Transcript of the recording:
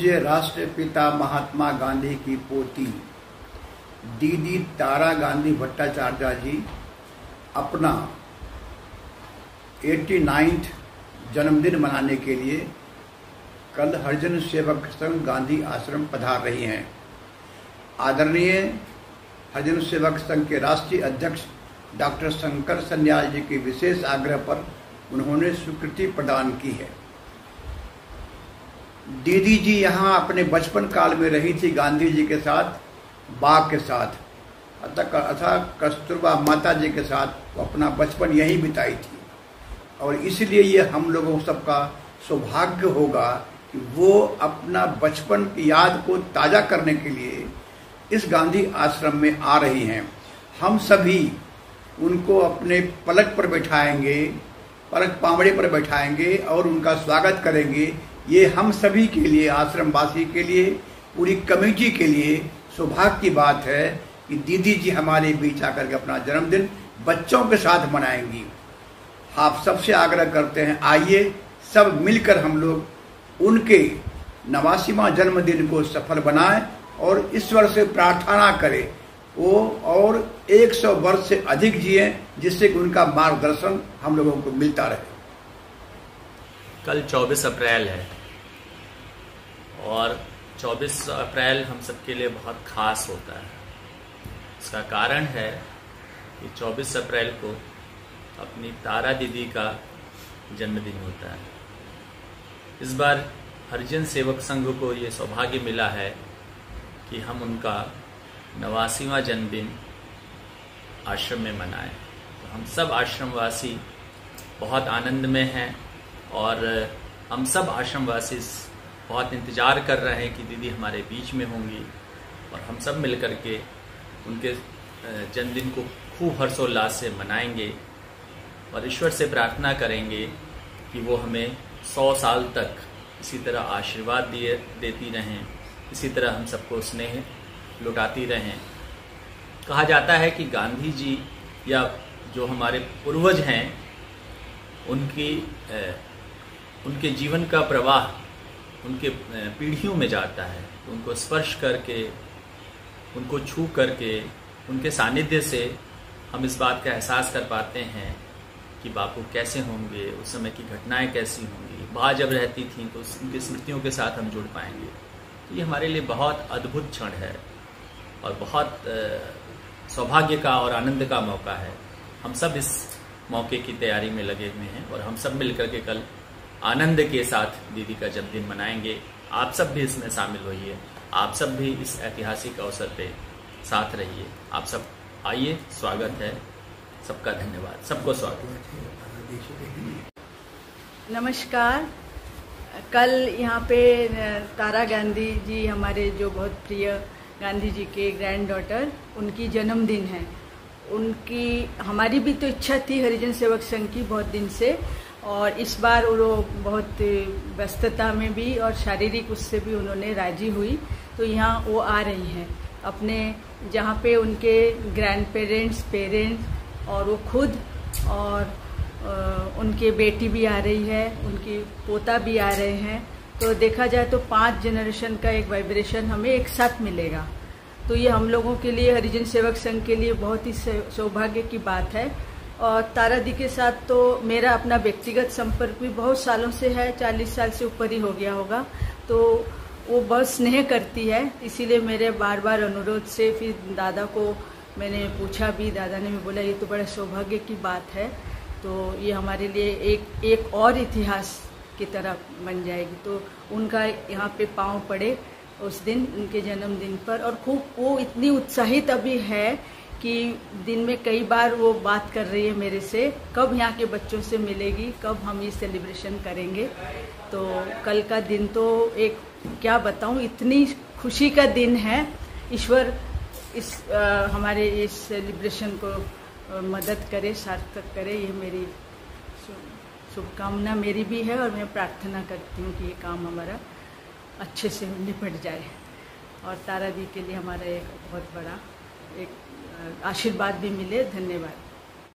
पूज्य राष्ट्रपिता महात्मा गांधी की पोती दीदी तारा गांधी भट्टाचार्य जी अपना 89वां जन्मदिन मनाने के लिए कल हरिजन सेवक संघ गांधी आश्रम पधार रही हैं। आदरणीय हरिजन सेवक संघ के राष्ट्रीय अध्यक्ष डॉक्टर शंकर सन्याल जी के विशेष आग्रह पर उन्होंने स्वीकृति प्रदान की है। दीदी जी यहाँ अपने बचपन काल में रही थी गांधी जी के साथ, बाग के साथ, अतः कस्तूरबा माता जी के साथ वो अपना बचपन यहीं बिताई थी और इसलिए ये हम लोगों सबका सौभाग्य होगा कि वो अपना बचपन की याद को ताज़ा करने के लिए इस गांधी आश्रम में आ रही हैं। हम सभी उनको अपने पलक पर बैठाएंगे, पलक पावड़े पर बैठाएंगे और उनका स्वागत करेंगे। ये हम सभी के लिए, आश्रमवासी के लिए, पूरी कमेटी के लिए सौभाग्य की बात है कि दीदी जी हमारे बीच आकर के अपना जन्मदिन बच्चों के साथ मनाएंगी। आप सबसे आग्रह करते हैं, आइए सब मिलकर हम लोग उनके 89वां जन्मदिन को सफल बनाएं और ईश्वर से प्रार्थना करें वो और 100 वर्ष से अधिक जिए, जिससे कि उनका मार्गदर्शन हम लोगों को मिलता रहे। कल 24 अप्रैल है और 24 अप्रैल हम सबके लिए बहुत खास होता है। इसका कारण है कि 24 अप्रैल को अपनी तारा दीदी का जन्मदिन होता है। इस बार हरिजन सेवक संघ को ये सौभाग्य मिला है कि हम उनका 89वां जन्मदिन आश्रम में मनाएं। तो हम सब आश्रमवासी बहुत आनंद में हैं और हम सब आश्रमवासी बहुत इंतज़ार कर रहे हैं कि दीदी हमारे बीच में होंगी और हम सब मिलकर के उनके जन्मदिन को खूब हर्षोल्लास से मनाएंगे और ईश्वर से प्रार्थना करेंगे कि वो हमें 100 साल तक इसी तरह आशीर्वाद देती रहें, इसी तरह हम सबको स्नेह लुटाती रहें। कहा जाता है कि गांधी जी या जो हमारे पूर्वज हैं उनके जीवन का प्रवाह उनके पीढ़ियों में जाता है। तो उनको स्पर्श करके, उनको छू करके, उनके सानिध्य से हम इस बात का एहसास कर पाते हैं कि बापू कैसे होंगे, उस समय की घटनाएं कैसी होंगी, माँ जब रहती थी तो उनकी स्मृतियों के साथ हम जुड़ पाएंगे। तो ये हमारे लिए बहुत अद्भुत क्षण है और बहुत सौभाग्य का और आनंद का मौका है। हम सब इस मौके की तैयारी में लगे हुए हैं और हम सब मिलकर के कल आनंद के साथ दीदी का जन्मदिन मनाएंगे। आप सब भी इसमें शामिल होइए, आप सब भी इस ऐतिहासिक अवसर पे साथ रहिए। आप सब आइए, स्वागत है सबका। धन्यवाद, सबको स्वागत। नमस्कार। कल यहाँ पे तारा गांधी जी, हमारे जो बहुत प्रिय गांधी जी के ग्रैंड डॉटर, उनकी जन्मदिन है। उनकी हमारी भी तो इच्छा थी हरिजन सेवक संघ की बहुत दिन से, और इस बार वो बहुत व्यस्तता में भी और शारीरिक उससे भी उन्होंने राजी हुई, तो यहाँ वो आ रही हैं अपने, जहाँ पे उनके ग्रैंड पेरेंट्स और वो खुद और उनके बेटी भी आ रही है, उनकी पोता भी आ रहे हैं। तो देखा जाए तो 5 जनरेशन का एक वाइब्रेशन हमें एक साथ मिलेगा। तो ये हम लोगों के लिए, हरिजन सेवक संघ के लिए बहुत ही सौभाग्य की बात है। और तारा दी के साथ तो मेरा अपना व्यक्तिगत संपर्क भी बहुत सालों से है, 40 साल से ऊपर ही हो गया होगा। तो वो बहुत स्नेह करती है, इसीलिए मेरे बार बार अनुरोध से फिर दादा को मैंने पूछा भी, दादा ने भी बोला ये तो बड़ा सौभाग्य की बात है। तो ये हमारे लिए एक और इतिहास की तरह बन जाएगी। तो उनका यहाँ पे पाँव पड़े उस दिन, उनके जन्मदिन पर, और खूब वो इतनी उत्साहित अभी है कि दिन में कई बार वो बात कर रही है मेरे से, कब यहाँ के बच्चों से मिलेगी, कब हम ये सेलिब्रेशन करेंगे। तो कल का दिन तो एक क्या बताऊँ, इतनी खुशी का दिन है। ईश्वर इस हमारे इस सेलिब्रेशन को मदद करे, सार्थक करे, ये मेरी शुभकामना मेरी भी है और मैं प्रार्थना करती हूँ कि ये काम हमारा अच्छे से निपट जाए और तारा दी के लिए हमारा एक बहुत बड़ा एक आशीर्वाद भी मिले। धन्यवाद।